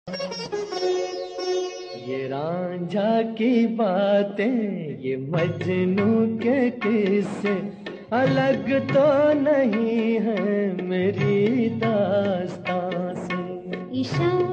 ये रांझा की बातें, ये मजनू के किस्से अलग तो नहीं है मेरी दास्तां से। इशारा